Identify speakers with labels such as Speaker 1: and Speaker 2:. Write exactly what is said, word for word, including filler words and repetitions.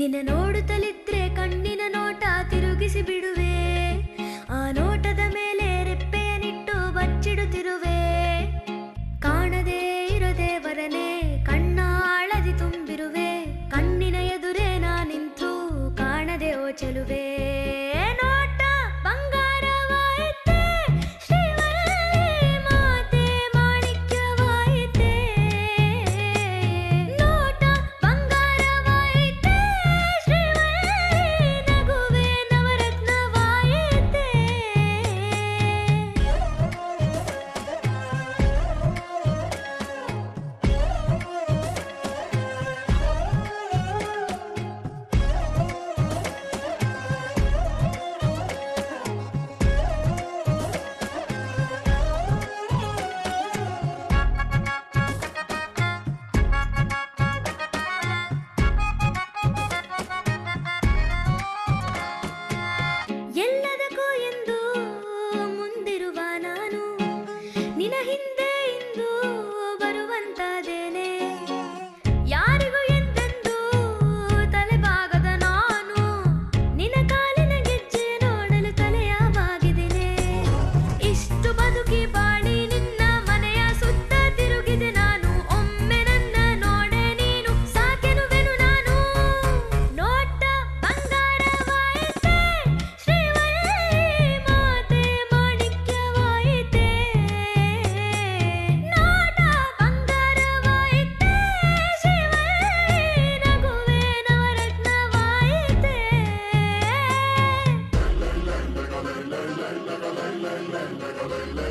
Speaker 1: ನಿನ್ನ ನೋಡುತ್ತಲಿದ್ರೆ ಕಣ್ಣಿನ ನೋಟ ತಿರುಗಿಸಿ ಬಿಡುವೆ, ಆ ನೋಟದ ಮೇಲೆ ರೆಪ್ಪೆಯನಿಟ್ಟು ಬಚ್ಚಿಡುತ್ತಿರುವೆ. ಕಾಣದೇ ಇರೋ ದೇವರನೆ ಕಣ್ಣ ಆಳದಿ ತುಂಬಿರುವೆ, ಕಣ್ಣಿನ ಎದುರೇ ನಾ ನಿಂತು ಕಾಣದೆ ಓ ಚೆಲುವೆ. ನೋಟ ಬಂಗಾರವಾಯಿತೆ, ಶ್ರೀವಲ್ಲಿ ಮಾತೆ ಮಾಣಿಕ್ಯವಾಯಿತೆ. ನೋಟ ಬಂಗಾರವಾಯಿತೆ, ಶ್ರೀವಲ್ಲಿ ನಗುವೆ ನವರತ್ನವಾಯಿತೆ. ಎಲ್ಲದಕ್ಕೂ ಎಂದು ಮುಂದಿರುವ ನಾನು, ನಿನ ಹಿಂದೆ ಇಂದು ಬರುವಂತಾದೇನೆ. ಯಾರಿಗೂ ಎಂದೆಂದು ತಲೆಬಾಗದ ನಾನು, ನಿನ ಕಾಲಿನ ಗೆಜ್ಜೆ ನೋಡಲು ತಲೆಯ ಬಾಗಿದ್ದೇನೆ. ಇಷ್ಟು ಬದುಕಿ ಬಾಳಿ ನಿನ್ನ ಮನೆಯ ಸುತ್ತ ತಿರುಗಿದೆ ನಾನು, ಒಮ್ಮೆ ನನ್ನ ನೋಡೆ ನೀನು ಸಾಕೆನುವೆನು ನಾನು. ನೋಟ ಬಂಗಾರವಾಯಿತೆ, ಶ್ರೀವಲ್ಲಿ ಮಾತೆ ಮಾಣಿಕ್ಯವಾಯಿತೆ. ನೋಟ ಬಂಗಾರವಾಯಿತೆ, ಶ್ರೀವಲ್ಲಿ ನಗುವೆ ನವರತ್ನವಾಯಿತೆ.
Speaker 2: la la la la la la la la la la la